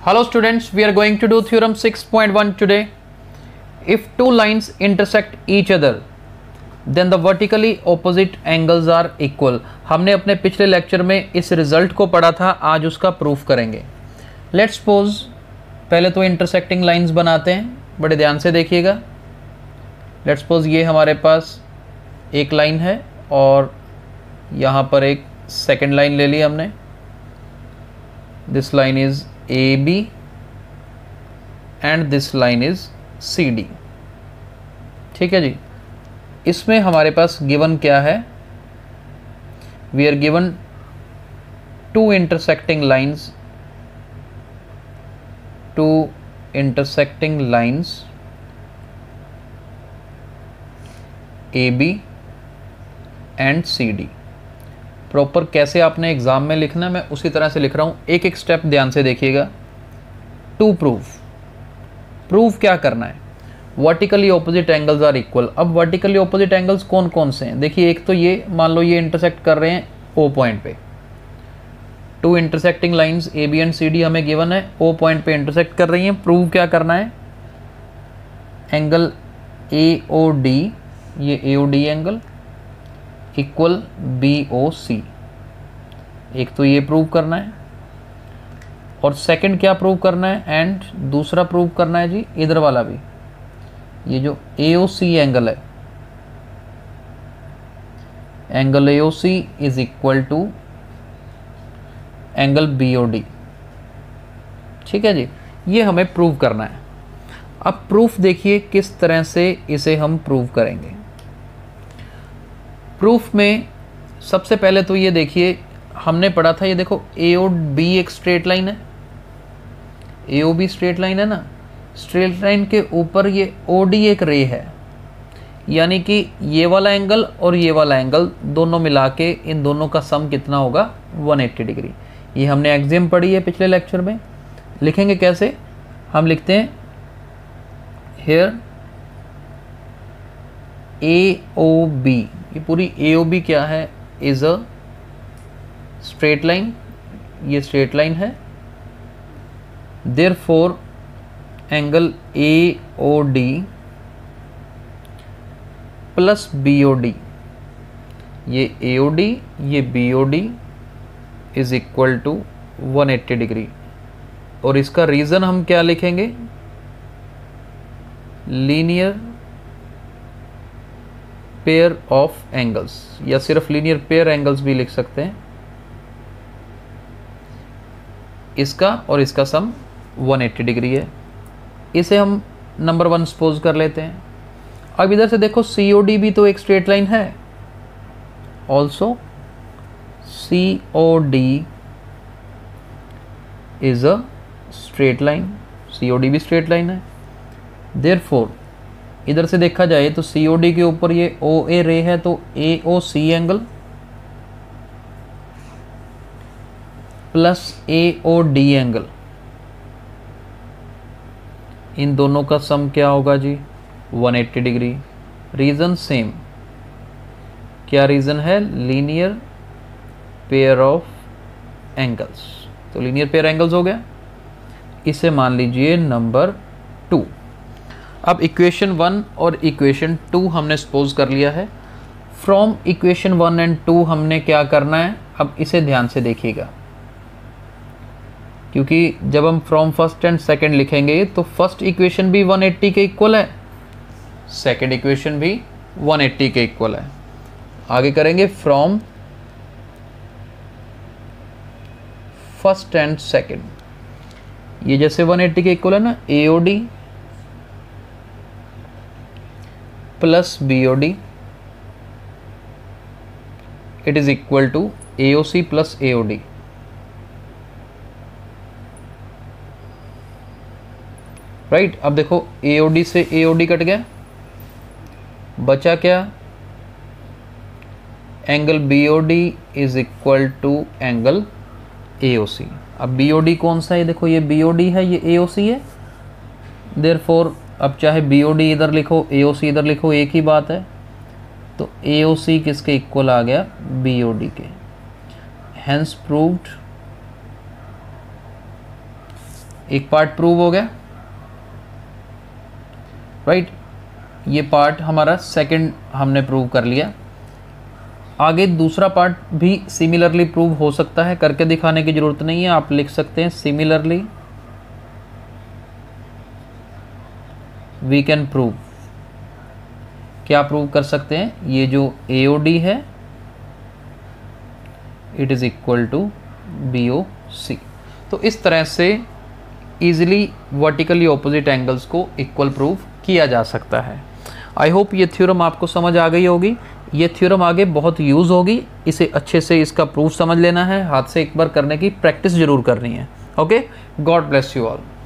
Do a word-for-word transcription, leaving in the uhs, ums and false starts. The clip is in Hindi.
Hello students, we are going to do theorem six point one today. If two lines intersect each other, then the vertically opposite angles are equal. हमने अपने पिछले लेक्चर में इस रिजल्ट को पढ़ा था, आज उसका प्रूफ करेंगे. लेट्स सपोज पहले तो इंटरसेक्टिंग लाइंस बनाते हैं, बड़े ध्यान से देखिएगा. लेट्स सपोज ये हमारे पास एक लाइन है और यहाँ पर एक सेकेंड लाइन ले ली हमने. This line is A B and this line is C D. ठीक है जी. इसमें हमारे पास गिवन क्या है? We are given two intersecting lines two intersecting lines A B and C D. Proper कैसे आपने एग्जाम में लिखना है मैं उसी तरह से लिख रहा हूं. एक एक स्टेप ध्यान से देखिएगा. To proof. प्रूफ क्या करना है? Vertically opposite angles are equal. अब वर्टिकली ऑपोजिट एंगल्स कौन कौन से हैं? देखिए, एक तो ये मान लो ये इंटरसेक्ट कर रहे हैं ओ पॉइंट पे. Two intersecting lines A B and C D हमें गिवन है, ओ पॉइंट पे इंटरसेक्ट कर रही हैं. प्रूव क्या करना है? एंगल ए ओ डी, ये A O D angle equal B O C. एक तो ये प्रूव करना है और सेकंड क्या प्रूव करना है? एंड दूसरा प्रूव करना है जी इधर वाला भी, ये जो ए ओ सी एंगल है, angle A O C is equal to angle B O D. ठीक है जी. ये हमें प्रूव करना है. अब प्रूफ देखिए किस तरह से इसे हम प्रूव करेंगे. प्रूफ में सबसे पहले तो ये देखिए, हमने पढ़ा था, ये देखो ए ओ बी एक स्ट्रेट लाइन है, A O B straight line है ना. स्ट्रेट लाइन के ऊपर ये ओ डी एक रे है, यानी कि ये वाला एंगल और ये वाला एंगल दोनों मिला के इन दोनों का सम कितना होगा? One eighty degree. ये हमने एक्सियम पढ़ी है पिछले लेक्चर में. लिखेंगे कैसे? हम लिखते हैं हेयर ए ओ बी. ये पूरी ए ओ बी क्या है? Is a straight line. ये स्ट्रेट लाइन है. Therefore angle A O D plus B O D, ये ए ओ डी ये B O D is equal to one eighty degree. और इसका रीजन हम क्या लिखेंगे? लीनियर पेयर ऑफ एंगल्स, या सिर्फ लीनियर पेयर एंगल्स भी लिख सकते हैं. इसका और इसका सम वन एट्टी डिग्री है. इसे हम नंबर वन सपोज कर लेते हैं. अब इधर से देखो सी ओ डी भी तो एक स्ट्रेट लाइन है. Also C O D is a straight line. C O D भी स्ट्रेट लाइन है. देयरफॉर इधर से देखा जाए तो सी ओ डी के ऊपर ये ओ ए रे है, तो A O C angle plus A O D angle, इन दोनों का सम क्या होगा जी? One eighty degree. Reason same. क्या रीजन है? Linear pair of angles. तो लीनियर पेयर एंगल्स हो गया. इसे मान लीजिए नंबर टू. अब इक्वेशन वन और इक्वेशन टू हमने सपोज कर लिया है. From equation one and two हमने क्या करना है? अब इसे ध्यान से देखिएगा, क्योंकि जब हम फ्रॉम फर्स्ट एंड सेकंड लिखेंगे तो फर्स्ट इक्वेशन भी वन एट्टी के इक्वल है, सेकंड इक्वेशन भी वन एट्टी के इक्वल है. आगे करेंगे फ्रॉम फर्स्ट एंड सेकंड. ये जैसे वन एट्टी के इक्वल है ना, A O D plus B O D, it is equal to A O C plus A O D. Right. अब देखो ए ओ डी से ए ओ डी कट गया, बचा क्या? Angle B O D is equal to angle A O C. अब बी ओ डी कौन सा है? देखो ये बी ओ डी है, ये ए ओ सी है. देयरफॉर अब चाहे बी ओ डी इधर लिखो, ए ओ सी इधर लिखो, एक ही बात है. तो ए ओ सी किसके इक्वल आ गया? बी ओ डी के. Hence proved एक पार्ट प्रूव हो गया, राइट। ये पार्ट हमारा सेकंड हमने प्रूव कर लिया। आगे दूसरा पार्ट भी सिमिलरली प्रूव हो सकता है, करके दिखाने की ज़रूरत नहीं है, आप लिख सकते हैं सिमिलरली वी कैन प्रूव। क्या प्रूव कर सकते हैं? ये जो ए ओ डी है it is equal to B O C. तो इस तरह से ईजिली वर्टिकली ऑपोजिट एंगल्स को इक्वल प्रूव किया जा सकता है। आई होप ये थ्योरम आपको समझ आ गई होगी। ये थ्योरम आगे बहुत यूज़ होगी, इसे अच्छे से इसका प्रूफ समझ लेना है, हाथ से एक बार करने की प्रैक्टिस ज़रूर करनी है। Okay, God bless you all.